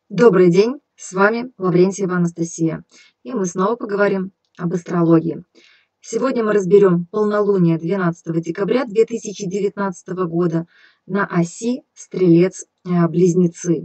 Добрый день, с вами Лаврентьева Анастасия, и мы снова поговорим об астрологии. Сегодня мы разберем полнолуние 12 декабря 2019 года на оси Стрелец-Близнецы.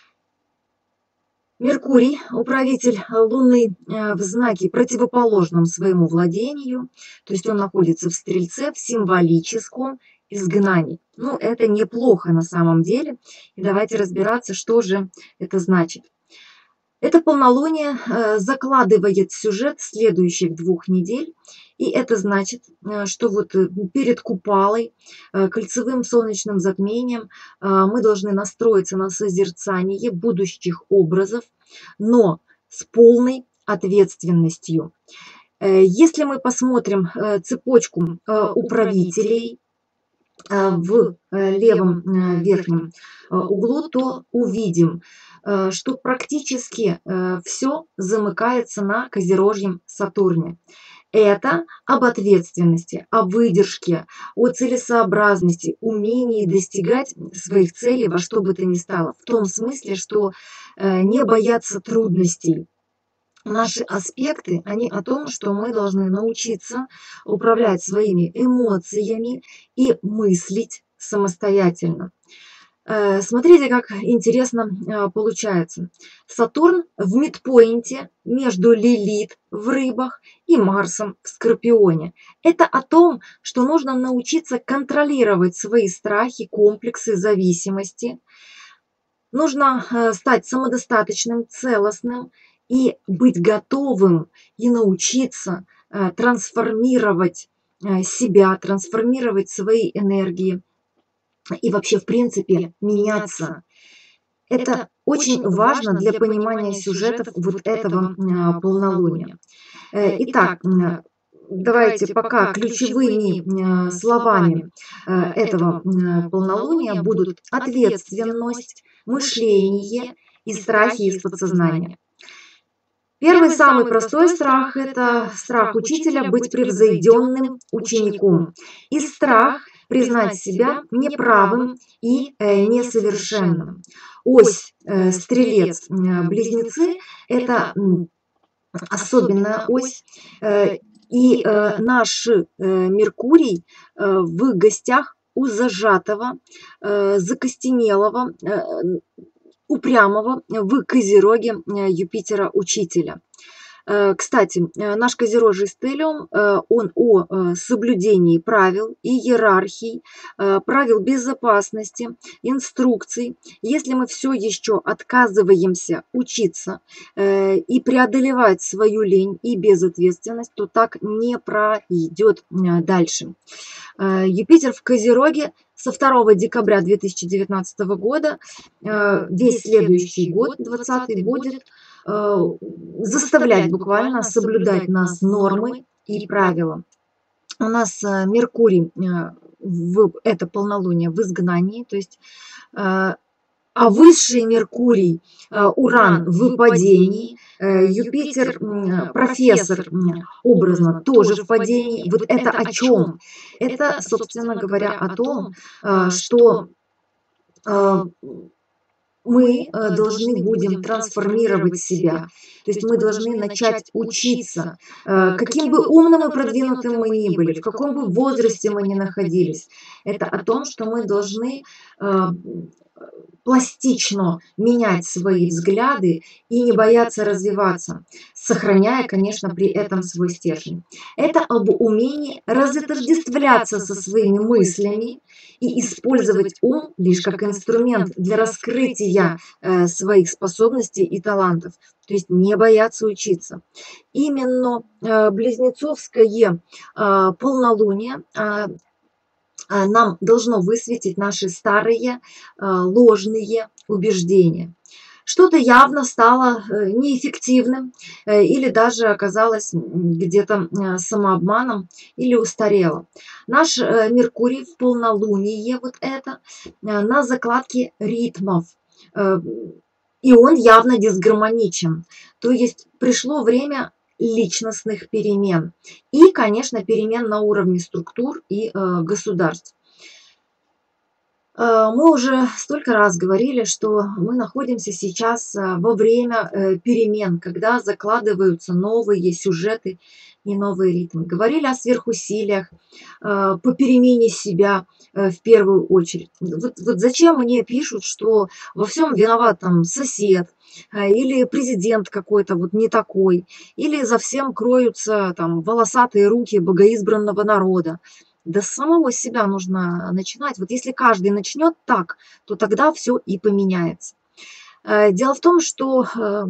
Меркурий, управитель Луны, в знаке противоположном своему владению, то есть он находится в Стрельце в символическом изгнании. Ну, это неплохо на самом деле, и давайте разбираться, что же это значит. Это полнолуние закладывает сюжет следующих 2 недель, и это значит, что вот перед Купалой, кольцевым солнечным затмением, мы должны настроиться на созерцание будущих образов, но с полной ответственностью. Если мы посмотрим цепочку управителей в левом верхнем углу, то увидим, что практически все замыкается на Козерожьем Сатурне. Это об ответственности, о выдержке, о целесообразности, умении достигать своих целей во что бы то ни стало. В том смысле, что не бояться трудностей. Наши аспекты, они о том, что мы должны научиться управлять своими эмоциями и мыслить самостоятельно. Смотрите, как интересно получается. Сатурн в мидпоинте между Лилит в Рыбах и Марсом в Скорпионе. Это о том, что нужно научиться контролировать свои страхи, комплексы, зависимости. Нужно стать самодостаточным, целостным и быть готовым и научиться трансформировать себя, трансформировать свои энергии и вообще, в принципе, меняться. Это очень важно для понимания сюжетов вот этого полнолуния. Итак, давайте пока ключевыми словами этого полнолуния будут ответственность, мышление и страхи из подсознания. Первый самый простой страх – это страх учителя быть превзойденным учеником. И страх признать себя неправым и несовершенным. Ось Стрелец-Близнецы – это особенная ось. И наш Меркурий в гостях у зажатого, закостенелого, упрямого в Козероге Юпитера-учителя. Кстати, наш Козерожий стелиум, он о соблюдении правил и иерархий, правил безопасности, инструкций. Если мы все еще отказываемся учиться и преодолевать свою лень и безответственность, то так не пройдет дальше. Юпитер в Козероге со 2 декабря 2019 года, весь следующий год, 2020, будет заставлять буквально соблюдать нас нормы и правила. У нас Меркурий в это полнолуние в изгнании, то есть а высший Меркурий, Уран в падении, Юпитер, профессор, образно, тоже в падении. Вот это о чем? Это, собственно говоря, о том, что мы должны будем трансформировать себя. То есть мы должны начать учиться. Каким бы умным и продвинутым мы ни были, в каком бы возрасте мы ни находились, это о том, что мы должны пластично менять свои взгляды и не бояться развиваться, сохраняя, конечно, при этом свой стержень. Это об умении разотождествляться со своими мыслями и использовать ум лишь как инструмент для раскрытия своих способностей и талантов. То есть не бояться учиться. Именно близнецовское полнолуние нам должно высветить наши старые ложные убеждения. Что-то явно стало неэффективным или даже оказалось где-то самообманом или устарело. Наш Меркурий в полнолуние вот это на закладке ритмов. И он явно дисгармоничен. То есть пришло время личностных перемен и, конечно, перемен на уровне структур и государств. Мы уже столько раз говорили, что мы находимся сейчас во время перемен, когда закладываются новые сюжеты и новые ритмы. Говорили о сверхусилиях по перемене себя в первую очередь. Вот зачем мне пишут, что во всем виноват там сосед или президент какой-то вот не такой, или за всем кроются там волосатые руки богоизбранного народа. Да с самого себя нужно начинать. Вот если каждый начнет так, то тогда все и поменяется. Дело в том, что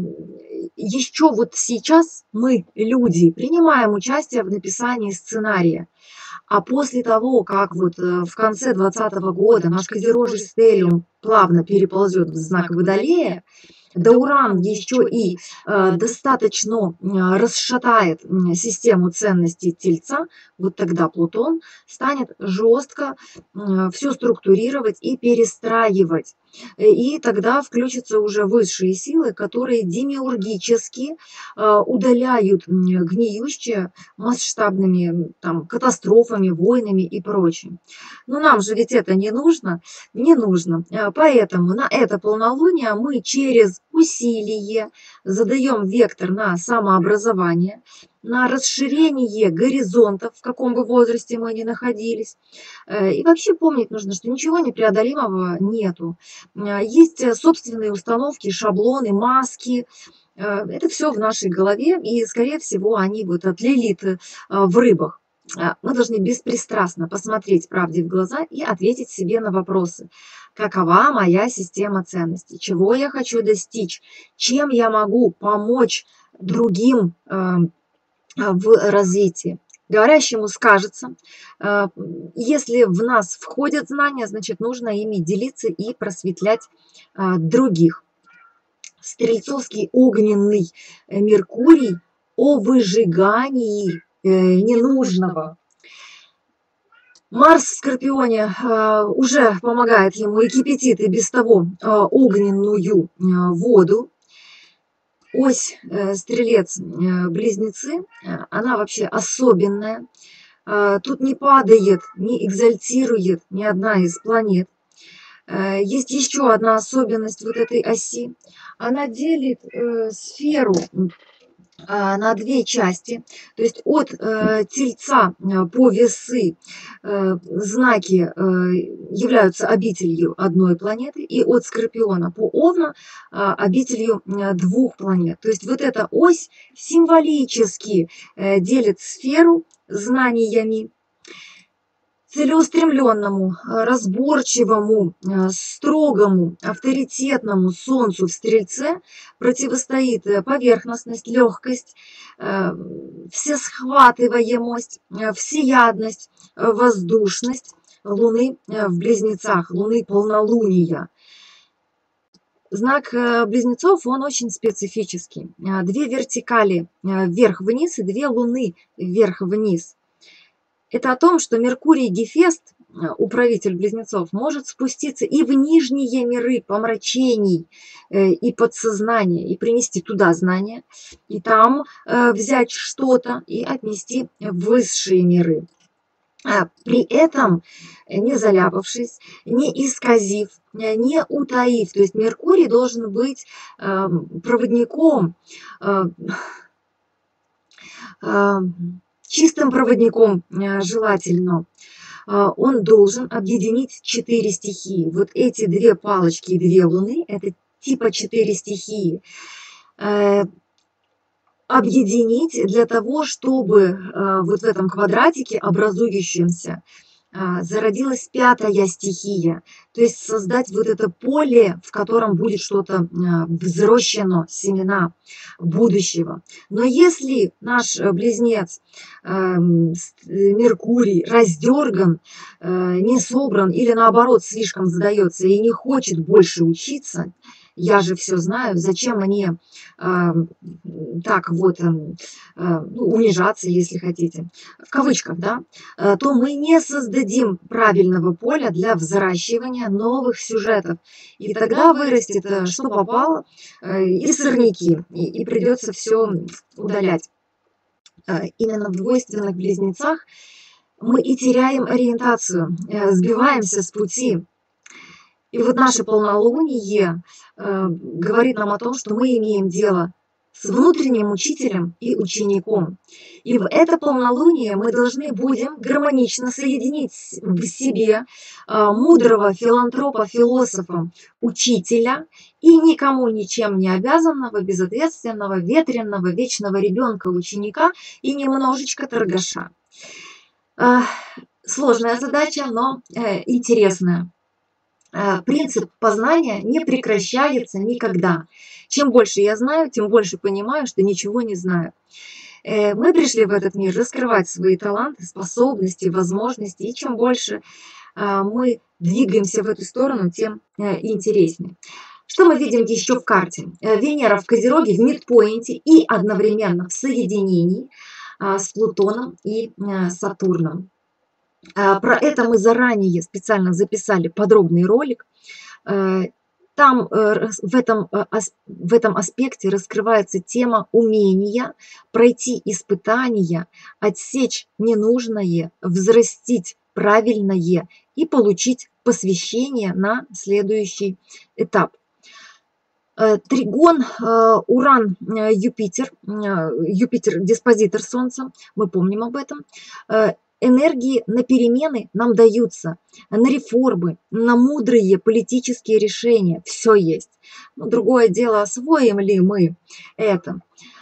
еще вот сейчас мы, люди, принимаем участие в написании сценария. А после того, как вот в конце 2020 года наш козерожий стелиум плавно переползет в знак Водолея, да Уран еще и достаточно расшатает систему ценностей Тельца, вот тогда Плутон станет жестко все структурировать и перестраивать. И тогда включатся уже высшие силы, которые демиургически удаляют гниющее масштабными там, катастрофами, войнами и прочим. Но нам же ведь это не нужно, не нужно. Поэтому на это полнолуние мы через усилие задаем вектор на самообразование, на расширение горизонтов, в каком бы возрасте мы ни находились. И вообще помнить нужно, что ничего непреодолимого нету. Есть собственные установки, шаблоны, маски. Это все в нашей голове, и, скорее всего, они вот от Лилит в рыбах. Мы должны беспристрастно посмотреть правде в глаза и ответить себе на вопросы. Какова моя система ценностей? Чего я хочу достичь? Чем я могу помочь другим в развитии? Говорящему скажется, если в нас входят знания, значит, нужно ими делиться и просветлять других. Стрельцовский огненный Меркурий о выжигании ненужного. Марс в Скорпионе уже помогает ему и кипятит и без того огненную воду. Ось Стрелец-Близнецы, она вообще особенная. Тут не падает, не экзальтирует ни одна из планет. Есть еще одна особенность вот этой оси. Она делит сферу на две части. То есть от Тельца по Весы знаки являются обителью одной планеты, и от Скорпиона по Овна обителью двух планет. То есть вот эта ось символически делит сферу знаниями. Целеустремленному, разборчивому, строгому, авторитетному Солнцу в Стрельце противостоит поверхностность, легкость, всесхватываемость, всеядность, воздушность Луны в Близнецах, Луны полнолуния. Знак Близнецов, он очень специфический. Две вертикали вверх-вниз и две Луны вверх-вниз. Это о том, что Меркурий Гефест, управитель Близнецов, может спуститься и в нижние миры помрачений и подсознания, и принести туда знания, и там взять что-то и отнести в высшие миры. При этом не заляпавшись, не исказив, не утаив. То есть Меркурий должен быть проводником, чистым проводником желательно. Он должен объединить 4 стихии. Вот эти две палочки и две луны, это типа 4 стихии. Объединить для того, чтобы вот в этом квадратике образующемся зародилась 5-я стихия, то есть создать вот это поле, в котором будет что-то взрощено, семена будущего. Но если наш близнец Меркурий раздерган, не собран или наоборот слишком задается и не хочет больше учиться, я же все знаю, зачем мне так вот унижаться, если хотите, в кавычках, да, то мы не создадим правильного поля для взращивания новых сюжетов. И тогда вырастет, что попало, и сорняки, и придется все удалять. Именно в двойственных близнецах мы и теряем ориентацию, сбиваемся с пути. И вот наше полнолуние говорит нам о том, что мы имеем дело с внутренним учителем и учеником. И в это полнолуние мы должны будем гармонично соединить в себе мудрого филантропа, философа, учителя и никому ничем не обязанного, безответственного, ветреного, вечного ребенка, ученика и немножечко торгаша. Сложная задача, но интересная. Принцип познания не прекращается никогда. Чем больше я знаю, тем больше понимаю, что ничего не знаю. Мы пришли в этот мир раскрывать свои таланты, способности, возможности, и чем больше мы двигаемся в эту сторону, тем интереснее. Что мы видим еще в карте? Венера в Козероге, в мидпоинте и одновременно в соединении с Плутоном и Сатурном. Про это мы заранее специально записали подробный ролик. Там в этом аспекте раскрывается тема умения пройти испытания, отсечь ненужное, взрастить правильное и получить посвящение на следующий этап. Тригон Уран-Юпитер, Юпитер диспозитор Солнца, мы помним об этом. Энергии на перемены нам даются, на реформы, на мудрые политические решения. Все есть. Но другое дело, освоим ли мы это.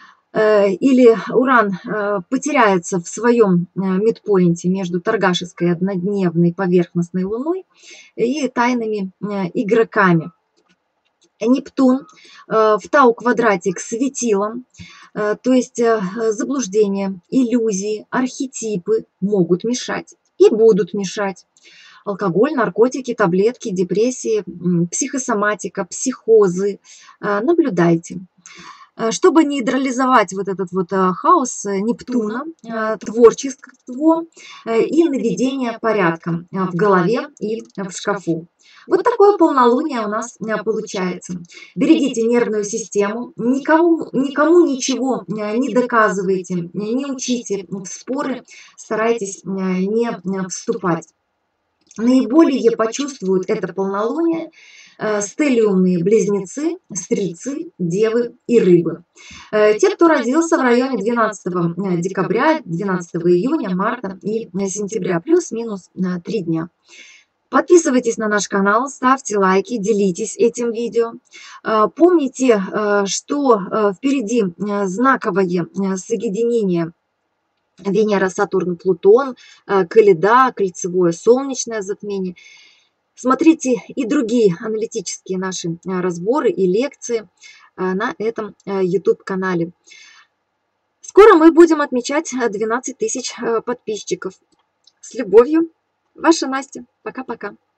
Или Уран потеряется в своем мидпоинте между торгашеской однодневной поверхностной Луной и тайными игроками. Нептун в Тау-квадрате к светилам, то есть заблуждения, иллюзии, архетипы могут мешать и будут мешать. Алкоголь, наркотики, таблетки, депрессии, психосоматика, психозы. Наблюдайте. Чтобы нейтрализовать вот этот вот хаос Нептуна, творчество и наведение порядка в голове и в шкафу. Вот такое полнолуние у нас получается. Берегите нервную систему, никому ничего не доказывайте, не учите в споры, старайтесь не вступать. Наиболее почувствуют это полнолуние стеллиумные близнецы, стрельцы, девы и рыбы. Те, кто родился в районе 12 декабря, 12 июня, марта и сентября, плюс-минус 3 дня. Подписывайтесь на наш канал, ставьте лайки, делитесь этим видео. Помните, что впереди знаковое соединение Венера, Сатурн, Плутон, Каледа, кольцевое солнечное затмение. Смотрите и другие аналитические наши разборы и лекции на этом YouTube-канале. Скоро мы будем отмечать 12 тысяч подписчиков. С любовью, ваша Настя. Пока-пока.